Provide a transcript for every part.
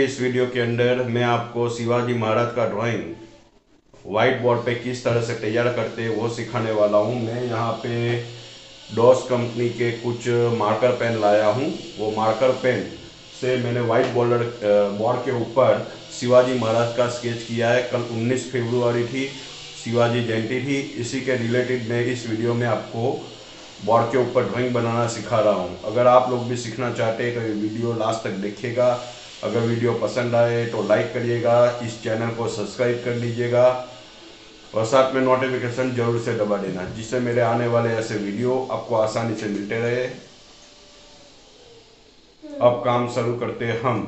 इस वीडियो के अंदर मैं आपको शिवाजी महाराज का ड्राइंग व्हाइट बोर्ड पे किस तरह से तैयार करते हैं वो सिखाने वाला हूँ। मैं यहाँ पे डॉस कंपनी के कुछ मार्कर पेन लाया हूँ। वो मार्कर पेन से मैंने व्हाइट बोर्ड के ऊपर शिवाजी महाराज का स्केच किया है। कल 19 फरवरी थी, शिवाजी जयंती थी। इसी के रिलेटेड मैं इस वीडियो में आपको बोर्ड के ऊपर ड्राइंग बनाना सिखा रहा हूँ। अगर आप लोग भी सीखना चाहते हैं तो ये वीडियो लास्ट तक देखिएगा। अगर वीडियो पसंद आए तो लाइक करिएगा, इस चैनल को सब्सक्राइब कर लीजिएगा और साथ में नोटिफिकेशन जरूर से दबा देना, जिससे मेरे आने वाले ऐसे वीडियो आपको आसानी से मिलते रहे। अब काम शुरू करते हैं हम।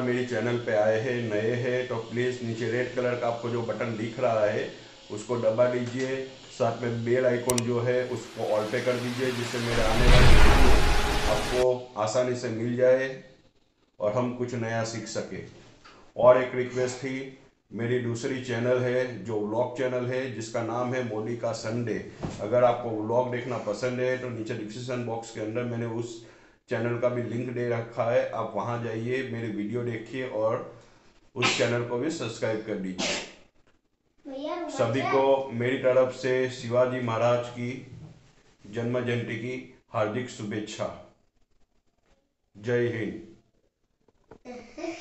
मेरी चैनल पे आए हैं, नए हैं, तो प्लीज़ नीचे रेड कलर का आपको जो बटन दिख रहा है उसको दबा दीजिए। साथ में बेल आइकॉन जो है उसको ऑल पे कर दीजिए, जिससे मेरे आने वाली वीडियो आपको आसानी से मिल जाए और हम कुछ नया सीख सके। और एक रिक्वेस्ट थी, मेरी दूसरी चैनल है जो व्लॉग चैनल है जिसका नाम है मोदी का संडे। अगर आपको व्लॉग देखना पसंद है तो नीचे डिस्क्रिप्शन बॉक्स के अंदर मैंने उस चैनल का भी लिंक दे रखा है, आप वहां जाइए, मेरे वीडियो देखिए और उस चैनल को भी सब्सक्राइब कर दीजिए। सभी को मेरी तरफ से शिवाजी महाराज की जन्म जयंती की हार्दिक शुभेच्छा। जय हिंद।